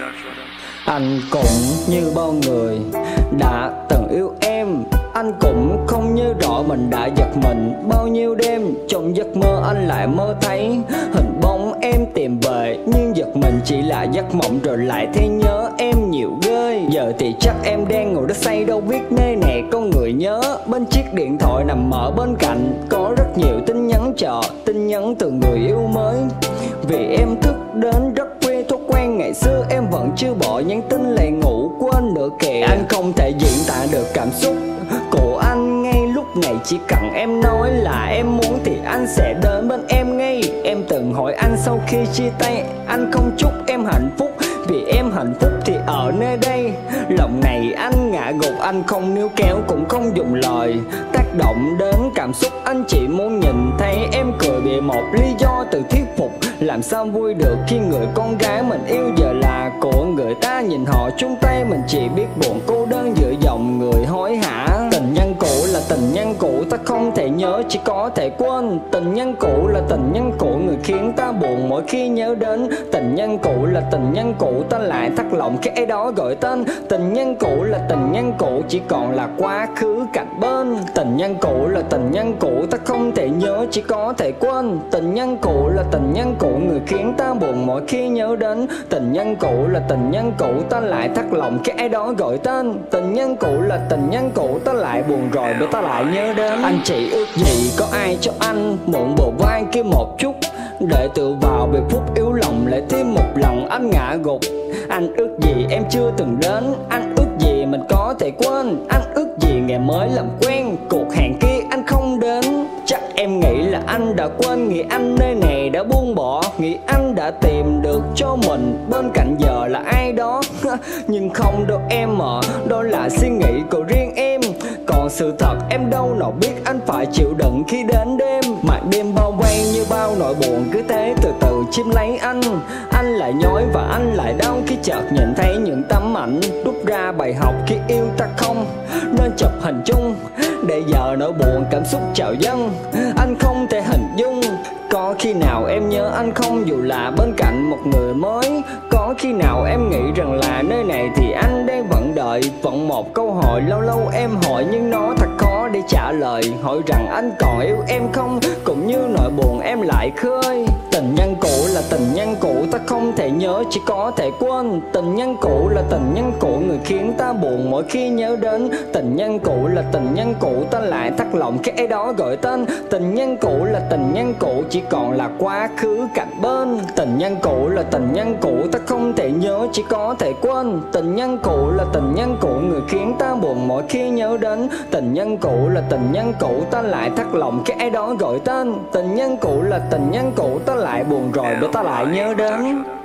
Anh cũng như bao người đã từng yêu em, anh cũng không nhớ rõ mình đã giật mình bao nhiêu đêm. Trong giấc mơ anh lại mơ thấy hình bóng em tìm về, nhưng giật mình chỉ là giấc mộng rồi lại thấy nhớ em nhiều ghê. Giờ thì chắc em đang ngồi đó say đâu biết nơi này có người nhớ. Bên chiếc điện thoại nằm ở bên cạnh có rất nhiều tin nhắn chờ, tin nhắn từ người yêu mới. Vì em thức đến rất quen thói quen ngày xưa em vẫn chưa bỏ nhắn tin lại ngủ quên nữa kìa. Anh không thể diễn tả được cảm xúc của anh ngay lúc này, chỉ cần em nói là em muốn thì anh sẽ đến bên em ngay. Em từng hỏi anh sau khi chia tay anh không chúc em hạnh phúc, vì em hạnh phúc thì ở nơi đây. Lòng này anh ngã gục, anh không níu kéo cũng không dùng lời tác động đến cảm xúc. Anh chỉ muốn nhìn thấy em cười vì một lý do tự thuyết phục. Làm sao vui được khi người con gái mình yêu giờ là của người ta. Nhìn họ chung tay mình chỉ biết buồn cô đơn giữa dòng người hối hả. Tình nhân cũ là tình nhân cũ, ta không thể nhớ chỉ có thể quên. Tình nhân cũ là tình nhân cũ, người khiến ta buồn mỗi khi nhớ đến. Tình nhân cũ là tình nhân cũ, ta lại thắt lòng khi ai đó gọi tên. Tình nhân cũ là tình nhân cũ, chỉ còn là quá khứ cạnh bên. Tình nhân cũ là tình nhân cũ, ta không thể nhớ chỉ có thể quên. Tình nhân cũ là tình nhân cũ, người khiến ta buồn mỗi khi nhớ đến. Tình nhân cũ là tình nhân cũ, ta lại thắt lòng khi ai đó gọi tên. Tình nhân cũ là tình nhân cũ, ta lại buồn rồi để ta lại nhớ đến. Anh chỉ ước gì có ai cho anh mượn bờ vai kia một chút, để tự vào biệt phúc yếu lòng lại thêm một lần anh ngã gục. Anh ước gì em chưa từng đến, anh ước gì mình có thể quên. Anh ước gì ngày mới làm quen, cuộc hẹn kia anh không đến. Chắc em nghĩ là anh đã quên, nghĩ anh nơi này đã buông bỏ, nghĩ anh đã tìm được cho mình bên cạnh giờ là ai đó. Nhưng không đâu em ạ, đó là suy nghĩ của riêng em. Còn sự thật em đâu nào biết anh phải chịu đựng khi đến đêm. Màn đêm bao vây như bao nỗi buồn cứ thế từ từ chiếm lấy anh. Anh lại nhói và anh lại đau khi chợt nhìn thấy những tấm ảnh. Rút ra bài học khi yêu ta không nên chụp hình chung, để giờ nỗi buồn cảm xúc trào dâng anh không thể hình dung. Có khi nào em nhớ anh không dù là bên cạnh một người mới? Có khi nào em nghĩ rằng là nơi này thì anh đang vẫn đợi? Vẫn một câu hỏi lâu lâu em hỏi nhưng nó thật khó để trả lời. Hỏi rằng anh còn yêu em không, cũng như nỗi buồn em lại khơi. Tình nhân cũ là tình nhân cũ, ta không thể nhớ chỉ có thể quên. Tình nhân cũ là tình nhân cũ, người khiến ta buồn mỗi khi nhớ đến. Tình nhân cũ là tình nhân cũ, ta lại thắt lòng khi ai đó gọi tên. Tình nhân cũ là tình nhân cũ, chỉ còn là quá khứ cạnh bên. Tình nhân cũ là tình nhân cũ, ta không thể nhớ chỉ có thể quên. Tình nhân cũ là tình nhân cũ, người khiến ta buồn mỗi khi nhớ đến. Tình nhân cũ là tình nhân cũ, ta lại thắt lòng khi ai đó gọi tên. Tình nhân cũ là tình nhân cũ, ta lại buồn rồi để ta lại nhớ đến.